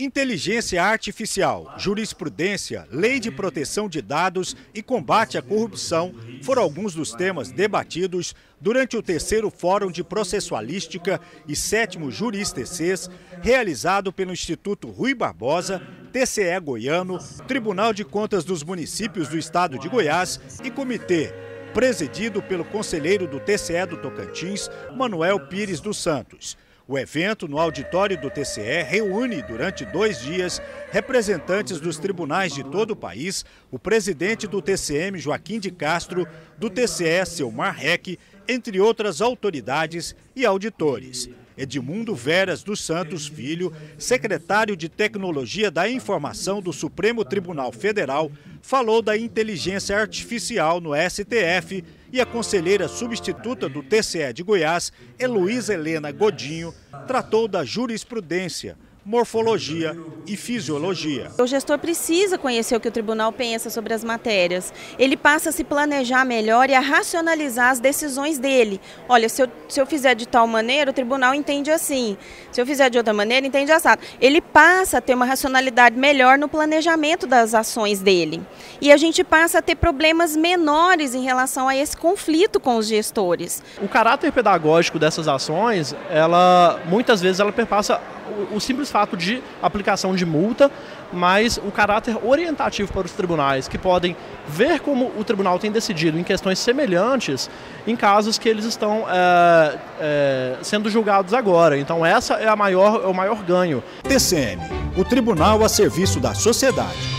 Inteligência artificial, jurisprudência, lei de proteção de dados e combate à corrupção foram alguns dos temas debatidos durante o 3º Fórum de Processualística e 7º Juris-TCs, realizado pelo Instituto Rui Barbosa, TCE Goiano, Tribunal de Contas dos Municípios do Estado de Goiás e Comitê, presidido pelo conselheiro do TCE do Tocantins, Manuel Pires dos Santos. O evento, no auditório do TCE, reúne durante 2 dias representantes dos tribunais de todo o país, o presidente do TCM, Joaquim de Castro, do TCE, Selmar Reck, entre outras autoridades e auditores. Edmundo Veras dos Santos Filho, secretário de Tecnologia da Informação do Supremo Tribunal Federal, falou da inteligência artificial no STF e a conselheira substituta do TCE de Goiás, Heloísa Helena Godinho, tratou da jurisprudência, morfologia e fisiologia. O gestor precisa conhecer o que o tribunal pensa sobre as matérias. Ele passa a se planejar melhor e a racionalizar as decisões dele. Olha, se eu fizer de tal maneira, o tribunal entende assim. Se eu fizer de outra maneira, entende assado. Ele passa a ter uma racionalidade melhor no planejamento das ações dele. E a gente passa a ter problemas menores em relação a esse conflito com os gestores. O caráter pedagógico dessas ações, muitas vezes ela perpassa o simples fato de aplicação de multa, mas o caráter orientativo para os tribunais, que podem ver como o tribunal tem decidido em questões semelhantes em casos que eles estão sendo julgados agora. Então essa é o maior ganho. TCM, o Tribunal a serviço da sociedade.